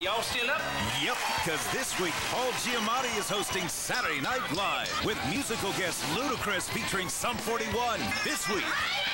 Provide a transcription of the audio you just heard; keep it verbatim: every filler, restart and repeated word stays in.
Y'all still up? Yep, because this week, Paul Giamatti is hosting Saturday Night Live with musical guest Ludacris featuring Sum forty-one. This week,